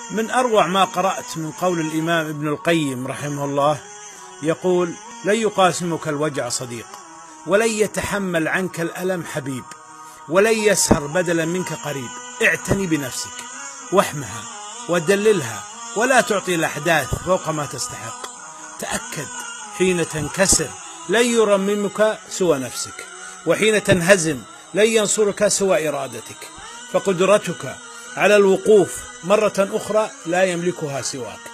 من أروع ما قرأت من قول الإمام ابن القيم رحمه الله، يقول: لن يقاسمك الوجع صديق، ولن يتحمل عنك الألم حبيب، ولن يسهر بدلا منك قريب. اعتني بنفسك واحمها ودللها، ولا تعطي الأحداث فوق ما تستحق. تأكد حين تنكسر لن يرممك سوى نفسك، وحين تنهزم لن ينصرك سوى إرادتك، فقدرتك على الوقوف مرة أخرى لا يملكها سواك.